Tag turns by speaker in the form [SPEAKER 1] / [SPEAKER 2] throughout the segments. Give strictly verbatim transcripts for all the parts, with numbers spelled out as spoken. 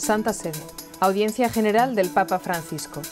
[SPEAKER 1] Santa Sede. Audiencia General del Papa Francisco.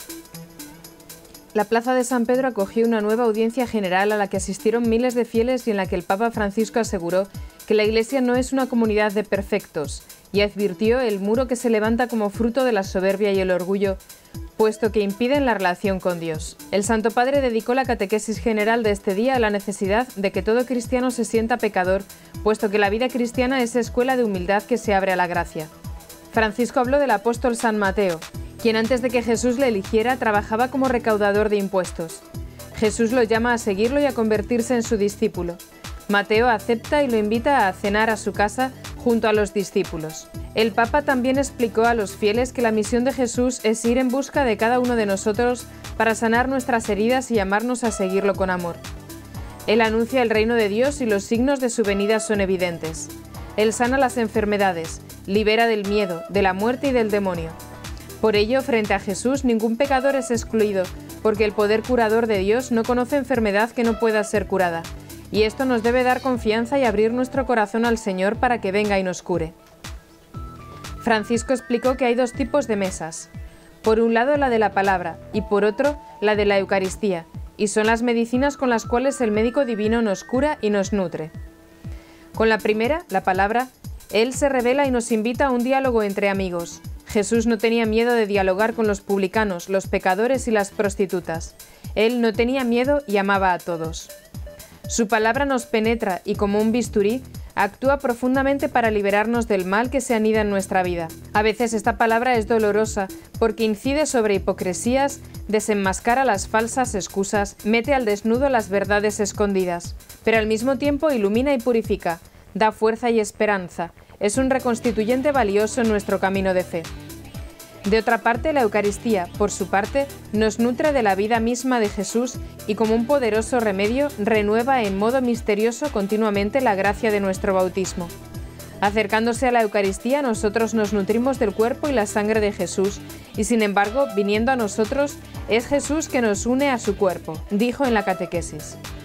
[SPEAKER 1] La Plaza de San Pedro acogió una nueva audiencia general a la que asistieron miles de fieles y en la que el Papa Francisco aseguró que la Iglesia no es una comunidad de perfectos y advirtió el muro que se levanta como fruto de la soberbia y el orgullo, puesto que impiden la relación con Dios. El Santo Padre dedicó la catequesis general de este día a la necesidad de que todo cristiano se sienta pecador, puesto que la vida cristiana es escuela de humildad que se abre a la gracia. Francisco habló del apóstol San Mateo, quien antes de que Jesús le eligiera trabajaba como recaudador de impuestos. Jesús lo llama a seguirlo y a convertirse en su discípulo. Mateo acepta y lo invita a cenar a su casa junto a los discípulos. El Papa también explicó a los fieles que la misión de Jesús es ir en busca de cada uno de nosotros para sanar nuestras heridas y llamarnos a seguirlo con amor. Él anuncia el reino de Dios y los signos de su venida son evidentes. Él sana las enfermedades, libera del miedo, de la muerte y del demonio. Por ello, frente a Jesús, ningún pecador es excluido, porque el poder curador de Dios no conoce enfermedad que no pueda ser curada. Y esto nos debe dar confianza y abrir nuestro corazón al Señor para que venga y nos cure. Francisco explicó que hay dos tipos de mesas. Por un lado la de la palabra y por otro la de la Eucaristía, y son las medicinas con las cuales el médico divino nos cura y nos nutre. Con la primera, la palabra, Él se revela y nos invita a un diálogo entre amigos. Jesús no tenía miedo de dialogar con los publicanos, los pecadores y las prostitutas. Él no tenía miedo y amaba a todos. Su palabra nos penetra y, como un bisturí, actúa profundamente para liberarnos del mal que se anida en nuestra vida. A veces esta palabra es dolorosa porque incide sobre hipocresías, desenmascara las falsas excusas, mete al desnudo las verdades escondidas, pero al mismo tiempo ilumina y purifica, da fuerza y esperanza, es un reconstituyente valioso en nuestro camino de fe. De otra parte, la Eucaristía, por su parte, nos nutre de la vida misma de Jesús y como un poderoso remedio renueva en modo misterioso continuamente la gracia de nuestro bautismo. Acercándose a la Eucaristía, nosotros nos nutrimos del cuerpo y la sangre de Jesús y, sin embargo, viniendo a nosotros, es Jesús que nos une a su cuerpo, dijo en la catequesis.